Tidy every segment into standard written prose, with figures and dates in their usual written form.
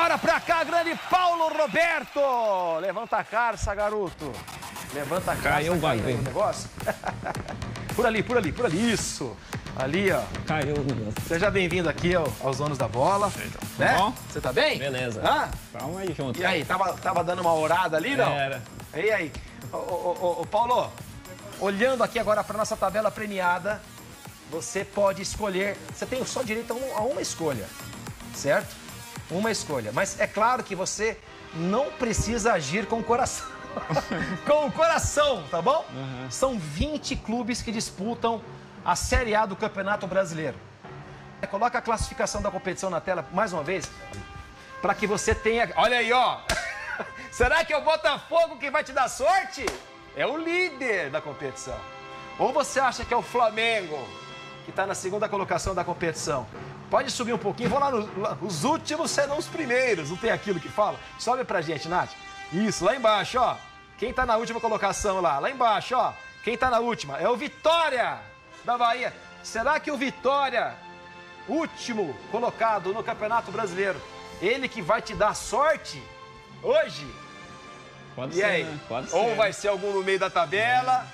Bora pra cá, grande Paulo Roberto! Levanta a carça, garoto. Levanta a carça. Caiu o bagulho. Negócio. Por ali, isso. Ali, ó. Caiu o negócio. Seja bem-vindo aqui aos Donos da Bola. Né? Bom? Você tá bem? Beleza. Hã? Calma aí, junto. E aí, tava dando uma orada ali, não? Era. E aí? Ô, Paulo, olhando aqui agora pra nossa tabela premiada, você pode escolher... Você tem só direito a uma escolha, certo? Uma escolha. Mas é claro que você não precisa agir com o coração. Com o coração, tá bom? Uhum. São 20 clubes que disputam a Série A do Campeonato Brasileiro. Coloca a classificação da competição na tela mais uma vez, para que você tenha... Olha aí, ó! Será que é o Botafogo que vai te dar sorte? É o líder da competição. Ou você acha que é o Flamengo, que está na segunda colocação da competição? Pode subir um pouquinho, vão lá, os últimos serão os primeiros, não tem aquilo que fala? Sobe pra gente, Nath. Isso, lá embaixo, ó. Quem tá na última colocação lá embaixo, ó. Quem tá na última é o Vitória da Bahia. Será que o Vitória, último colocado no Campeonato Brasileiro, ele que vai te dar sorte hoje? Pode e ser, aí? né? Pode Ou ser. vai ser algum no meio da tabela?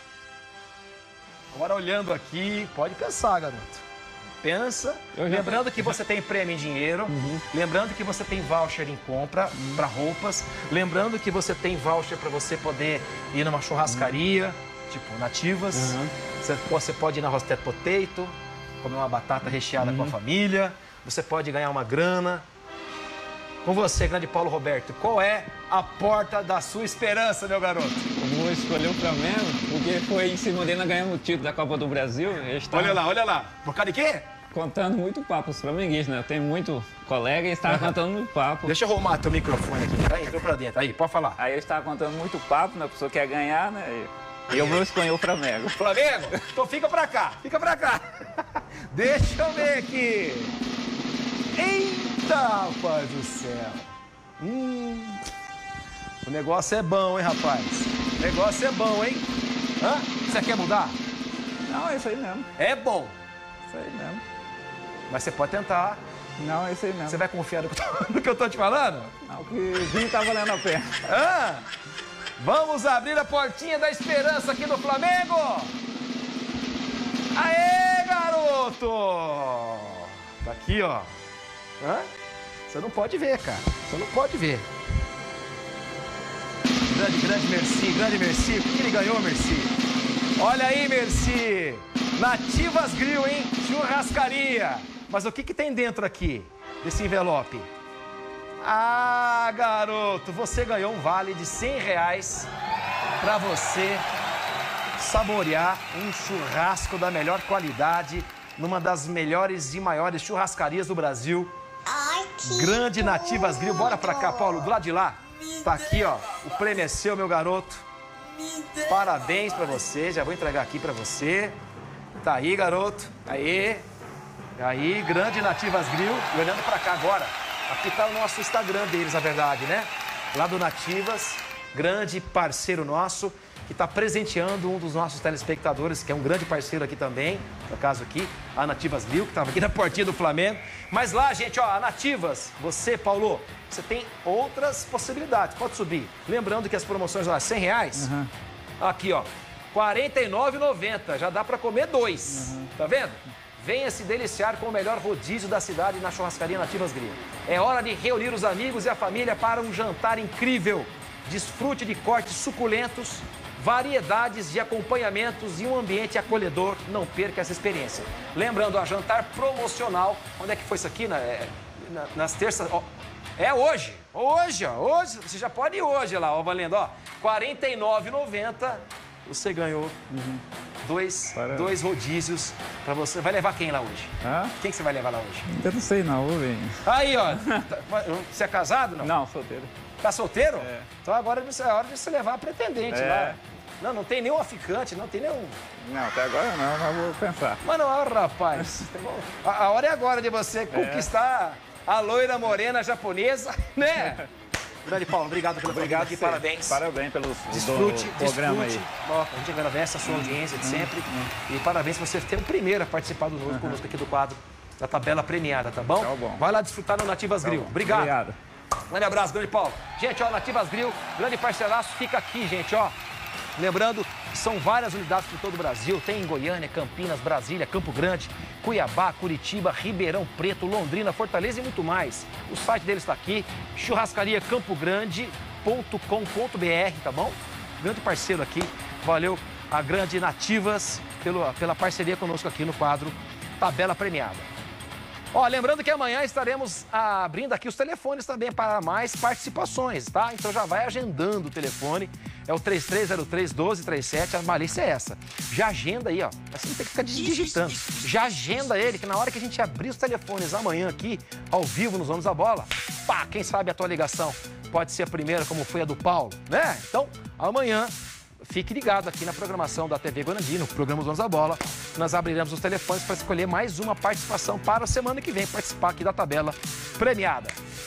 Agora olhando aqui, pode pensar, garoto. Pensa, lembrando que você tem prêmio em dinheiro, lembrando que você tem voucher em compra para roupas, lembrando que você tem voucher para você poder ir numa churrascaria, tipo Nativas, você pode ir na Roasted Potato, comer uma batata recheada com a família, você pode ganhar uma grana. Com você, grande Paulo Roberto, qual é a porta da sua esperança, meu garoto? Eu vou escolher o Flamengo, porque foi em cima dele ganhando o título da Copa do Brasil. Olha lá. Por causa de quê? Contando muito papo, os flamenguistas, né? Eu tenho muito colega e estavam contando muito papo. Deixa eu arrumar teu microfone aqui. Aí, entrou pra dentro. Aí, pode falar. Aí eu estava contando muito papo, né? A pessoa quer ganhar, né? E eu vou escolher o Flamengo. Flamengo? Então fica pra cá. Deixa eu ver aqui. Eita, rapaz do céu. O negócio é bom, hein, rapaz? O negócio é bom, hein? Hã? Você quer mudar? Não, é isso aí mesmo. É bom. Isso aí mesmo. Mas você pode tentar. Não, é isso aí mesmo. Você vai confiar no que eu tô te falando? Não, que o vinho tá valendo a pena. Vamos abrir a portinha da esperança aqui no Flamengo. Aê, garoto! Tá aqui, ó. Você não pode ver, cara. Você não pode ver. Grande Merci. O que ele ganhou, Merci? Olha aí, Merci. Nativas Grill, hein? Churrascaria. Mas o que tem dentro aqui, desse envelope? Ah, garoto, você ganhou um vale de R$100 para você saborear um churrasco da melhor qualidade numa das melhores e maiores churrascarias do Brasil. Grande Nativas Grill. Bora pra cá, Paulo, do lado de lá. Tá aqui, ó. O prêmio é seu, meu garoto. Parabéns pra você. Já vou entregar aqui pra você. Tá aí, garoto. Aí, grande Nativas Grill. E olhando pra cá agora, aqui tá o nosso Instagram deles, na verdade, né? Lá do Nativas, grande parceiro nosso, que está presenteando um dos nossos telespectadores, que é um grande parceiro aqui também, no caso aqui, a Nativas Grill, que estava aqui na portinha do Flamengo. Mas lá, gente, ó, a Nativas, você, Paulo, você tem outras possibilidades. Pode subir. Lembrando que as promoções lá, R$100. Aqui, ó, R$ 49,90. Já dá para comer 2. Tá vendo? Venha se deliciar com o melhor rodízio da cidade na churrascaria Nativas Grill. É hora de reunir os amigos e a família para um jantar incrível. Desfrute de cortes suculentos, variedades de acompanhamentos e um ambiente acolhedor. Não perca essa experiência. Lembrando, a jantar promocional. Onde é que foi isso aqui? Nas terças... Ó, é hoje. Hoje, ó. Hoje. Você já pode ir hoje lá, ó, valendo, ó. R$ 49,90. Você ganhou dois rodízios pra você. Vai levar quem lá hoje? Quem que você vai levar lá hoje? Eu não sei não, vou ver. Aí, ó. Você é casado, não? Não, solteiro. Tá solteiro? É. Então agora é hora de você levar a pretendente lá. Não tem nenhum ficante, não tem nenhum... Não, até agora não, mas vou pensar. Mas não, rapaz. A hora é agora de você conquistar a loira morena japonesa, né? Grande Paulo, obrigado pelo programa aqui, parabéns. Parabéns pelo programa aí. Ó, a gente agradece a sua audiência de sempre. E parabéns por você ter o primeiro a participar conosco aqui do quadro da tabela premiada, tá bom? Tá bom. Vai lá desfrutar no Nativas Grill. Obrigado. Obrigado. Grande abraço, grande Paulo. Gente, ó, Nativas Grill, grande parceiraço, fica aqui, gente, ó. Lembrando que são várias unidades por todo o Brasil. Tem em Goiânia, Campinas, Brasília, Campo Grande, Cuiabá, Curitiba, Ribeirão Preto, Londrina, Fortaleza e muito mais. O site deles está aqui, churrascariacampogrande.com.br, tá bom? Grande parceiro aqui. Valeu a Grande Nativas pela parceria conosco aqui no quadro Tabela Premiada. Ó, lembrando que amanhã estaremos abrindo aqui os telefones também para mais participações, tá? Então já vai agendando o telefone, é o 3303-1237, a malícia é essa. Já agenda aí, ó, assim não tem que ficar digitando. Já agenda ele, que na hora que a gente abrir os telefones amanhã aqui, ao vivo, nos Donos da Bola, pá, quem sabe a tua ligação pode ser a primeira, como foi a do Paulo, né? Então, amanhã, fique ligado aqui na programação da TV Guarandi, no programa Os Donos da Bola. Nós abriremos os telefones para escolher mais uma participação para a semana que vem, participar aqui da tabela premiada.